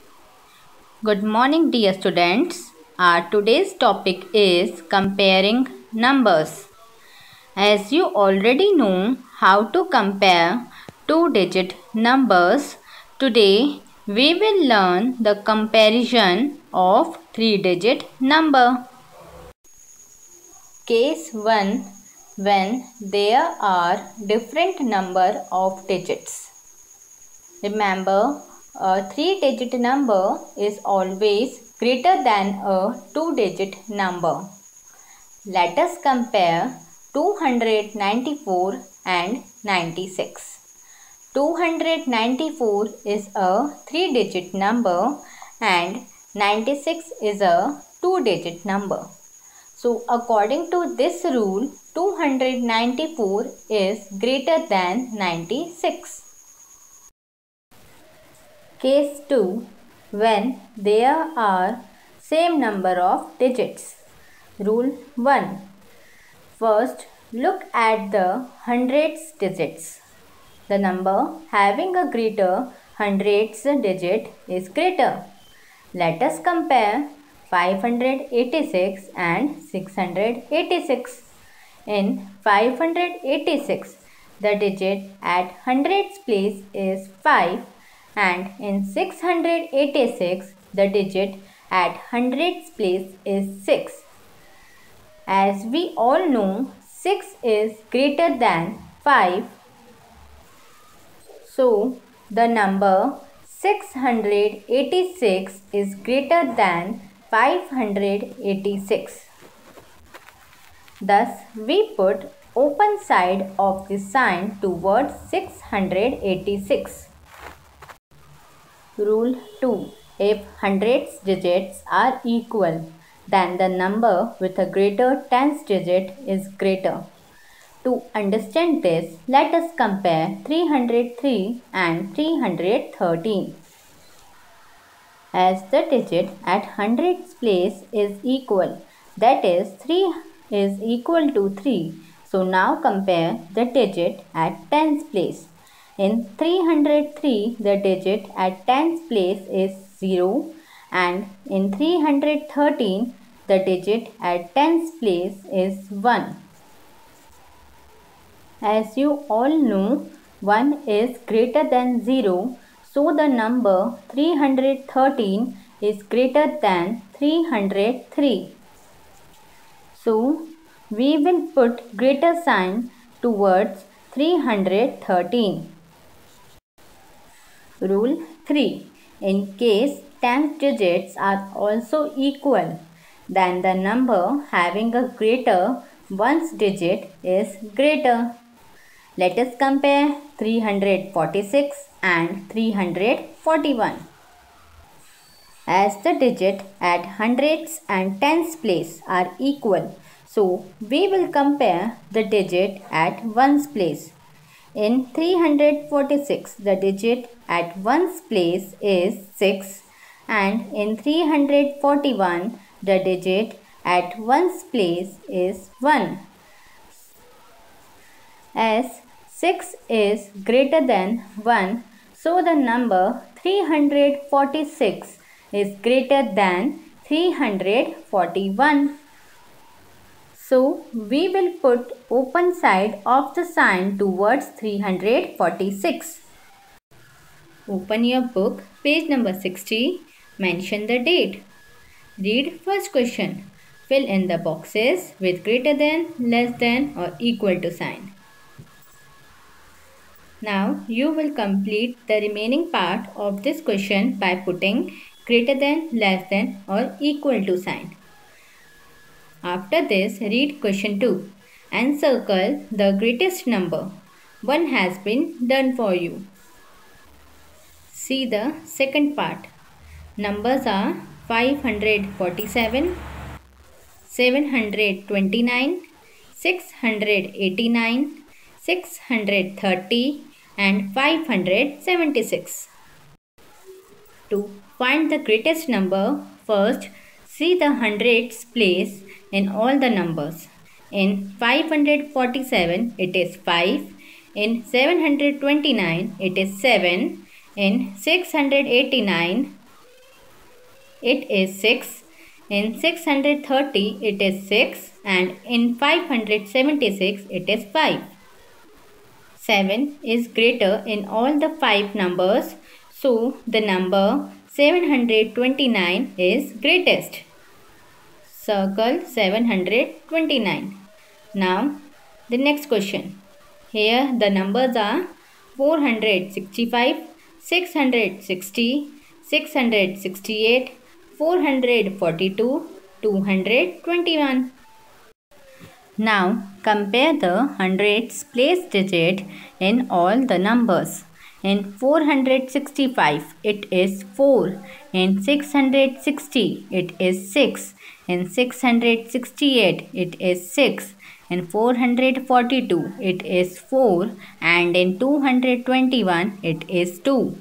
Good morning, dear students. Our today's topic is comparing numbers. As you already know how to compare two-digit numbers, today we will learn the comparison of three-digit number. Case 1, when there are different number of digits. Remember, a three-digit number is always greater than a two-digit number. Let us compare 294 and 96. 294 is a three-digit number and 96 is a two-digit number. So, according to this rule, 294 is greater than 96. Case 2, when there are same number of digits. Rule 1. First, look at the hundreds digits. The number having a greater hundreds digit is greater. Let us compare 586 and 686. In 586, the digit at hundreds place is 5, and in 686, the digit at hundreds place is 6. As we all know, 6 is greater than 5. So, the number 686 is greater than 586. Thus, we put open side of the sign towards 686. Rule 2. If hundreds digits are equal, then the number with a greater tens digit is greater. To understand this, let us compare 303 and 313. As the digit at hundreds place is equal, that is 3 is equal to 3. So now compare the digit at tens place. In 303, the digit at tens place is 0, and in 313, the digit at tens place is 1. As you all know, 1 is greater than 0, so the number 313 is greater than 303. So, we will put greater sign towards 313. Rule 3. In case tens digits are also equal, then the number having a greater ones digit is greater. Let us compare 346 and 341. As the digit at hundreds and tens place are equal, so we will compare the digit at ones place. In 346, the digit at ones place is 6, and in 341, the digit at ones place is 1. As 6 is greater than 1, so the number 346 is greater than 341. So, we will put open side of the sign towards 346. Open your book, page number 60. Mention the date. Read first question. Fill in the boxes with greater than, less than or equal to sign. Now, you will complete the remaining part of this question by putting greater than, less than or equal to sign. After this, read question 2 and circle the greatest number. One has been done for you. See the second part. Numbers are 547, 729, 689, 630 and 576. To find the greatest number, first see the hundreds place in all the numbers. In 547, it is 5. In 729, it is 7. In 689, it is 6. In 630, it is 6. And in 576, it is 5. 7 is greater in all the 5 numbers. So, the number 729 is greatest. Circle 729. Now, the next question. Here the numbers are 465, 660, 668, 442, 221. Now compare the hundreds place digit in all the numbers. In 465 it is 4. In 660 it is 6. In 668 it is 6. In 442 it is 4. And in 221 it is 2.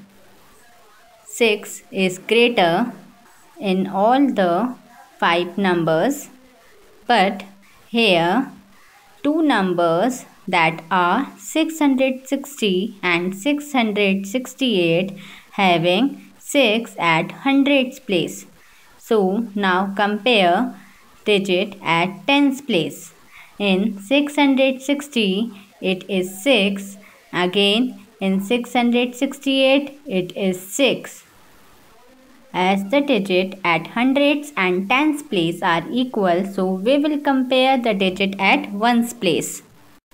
6 is greater in all the 5 numbers, but here two numbers that are 660 and 668 having 6 at hundreds place. So now compare digit at tens place. In 660 it is 6. Again in 668 it is 6. As the digit at hundreds and tens place are equal, so we will compare the digit at ones place.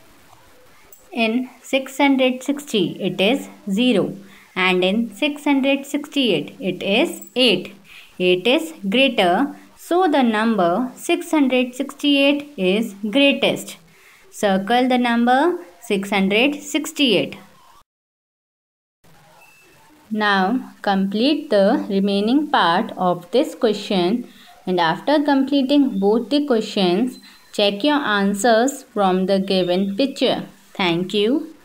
In 660 it is 0 and in 668 it is 8. 8 is greater, so the number 668 is greatest. Circle the number 668. Now complete the remaining part of this question, and after completing both the questions, check your answers from the given picture. Thank you.